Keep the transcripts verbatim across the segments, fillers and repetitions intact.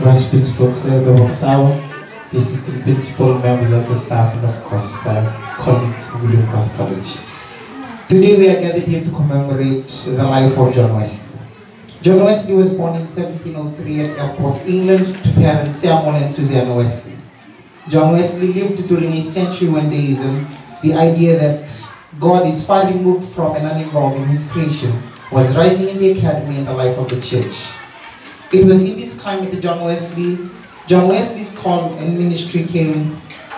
Vice Principal Sir Octavo, the Assistant Principal, members of the staff, and of course the colleagues in William Cross College. Today we are gathered here to commemorate the life of John Wesley. John Wesley was born in seventeen oh three at Airporth, England, to parents Samuel and Susanna Wesley. John Wesley lived during a century when deism, the idea that God is far removed from and uninvolved in his creation, was rising in the academy and the life of the church. It was in this climate that John Wesley, John Wesley's call and ministry came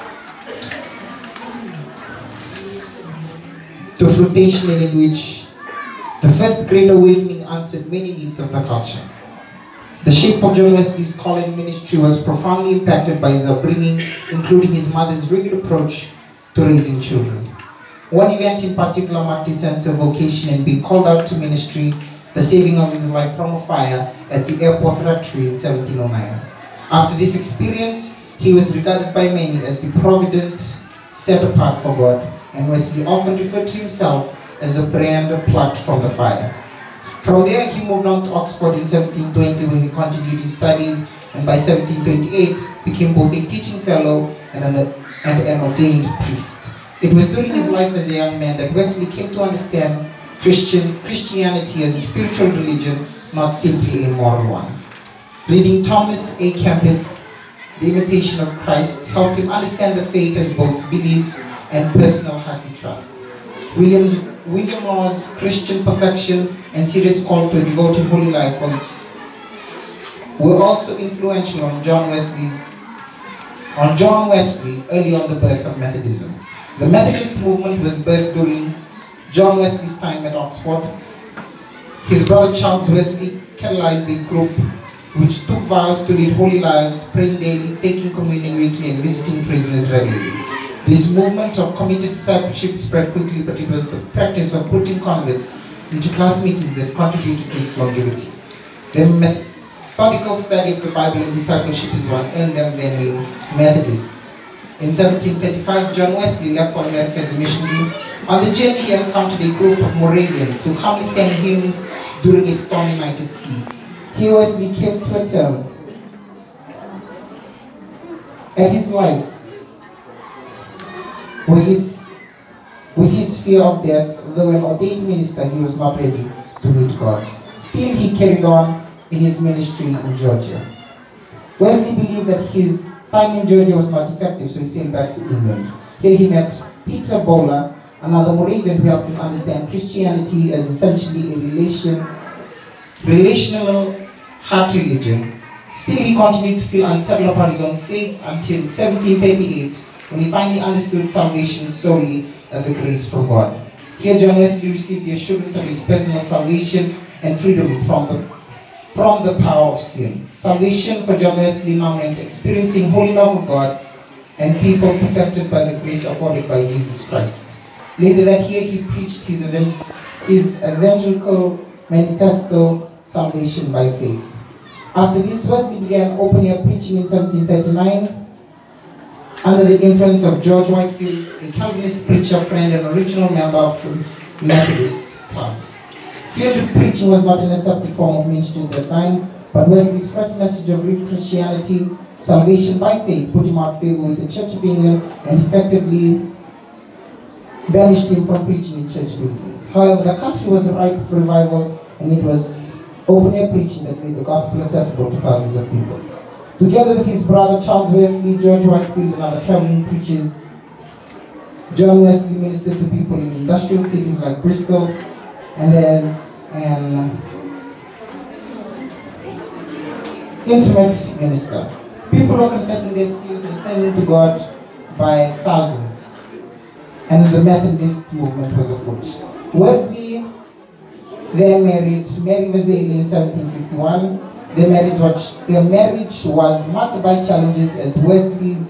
to fruition, in which the first great awakening answered many needs of the culture. The shape of John Wesley's call and ministry was profoundly impacted by his upbringing, including his mother's rigid approach to raising children. One event in particular marked his sense of vocation and being called out to ministry, the saving of his life from a fire at the Airporth Rectory in seventeen oh nine. After this experience, he was regarded by many as the provident set apart for God, and Wesley often referred to himself as a brand plucked from the fire. From there, he moved on to Oxford in seventeen twenty, where he continued his studies, and by seventeen twenty-eight became both a teaching fellow and an, and an ordained priest. It was during his life as a young man that Wesley came to understand Christian, Christianity as a spiritual religion, not simply a moral one. Reading Thomas A. Kempis, The Imitation of Christ, helped him understand the faith as both belief and personal hearty trust. William, William Law's Christian Perfection and serious call to a devoted holy life was, were also influential on John Wesley's on John Wesley early on the birth of Methodism. The Methodist movement was birthed during John Wesley's time at Oxford. His brother Charles Wesley catalyzed a group which took vows to lead holy lives, praying daily, taking communion weekly, and visiting prisoners regularly. This movement of committed discipleship spread quickly, but it was the practice of putting converts into class meetings that contributed to its longevity. The methodical study of the Bible and discipleship is what earned them their name, Methodists. In seventeen thirty-five, John Wesley left for America as a missionary. On the journey, he encountered a group of Moravians who calmly sang hymns during a stormy night at sea. Here Wesley came to a term at his life with his, with his fear of death. Though an ordained minister, he was not ready to meet God. Still, he carried on in his ministry in Georgia. Wesley believed that his time in Georgia was not effective, so he sailed back to England. Here he met Peter Böhler, another Moravian who helped him understand Christianity as essentially a relation, relational heart religion. Still, he continued to feel unsettled about his own faith until seventeen thirty-eight, when he finally understood salvation solely as a grace from God. Here, John Wesley received the assurance of his personal salvation and freedom from the from the power of sin. Salvation for John Wesley now meant experiencing holy love of God and people perfected by the grace afforded by Jesus Christ. Later that year, he preached his, evangel his evangelical manifesto, Salvation by Faith. After this, Wesley began open-air preaching in seventeen thirty-nine under the influence of George Whitefield, a Calvinist preacher friend and original member of the Methodist Club. Field preaching was not an accepted form of ministry at that time, but Wesley's first message of real Christianity, salvation by faith, put him out of favor with the Church of England and effectively banished him from preaching in church buildings. However, the country was ripe for revival, and it was open-air preaching that made the gospel accessible to thousands of people. Together with his brother Charles Wesley, George Whitefield, and other traveling preachers, John Wesley ministered to people in industrial cities like Bristol, and as an intimate minister. People were confessing their sins and turning to God by thousands, and the Methodist movement was afoot. Wesley then married Mary Vassili in seventeen fifty-one. Their marriage, was, their marriage was marked by challenges as Wesley's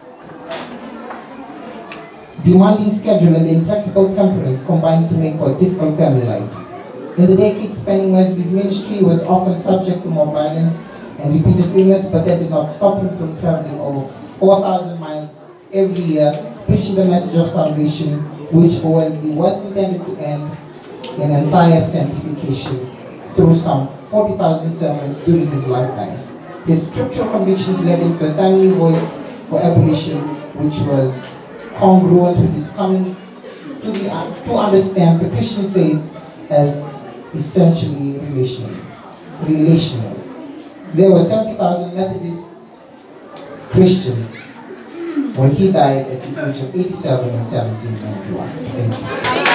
demanding schedule and the inflexible temperance combined to make for a difficult family life. In the decades spanning Wesley's ministry, was often subject to more violence and repeated illness, but that did not stop him from traveling over four thousand miles every year, preaching the message of salvation, which for Wesley was intended to end in entire sanctification through some forty thousand sermons during his lifetime. His scriptural convictions led him to a timely voice for abolition, which was congruent with his coming to, the, to understand the Christian faith as essentially relational. relational. There were seventy thousand Methodist Christians when he died at the age of eighty-seven in seventeen ninety-one. Thank you.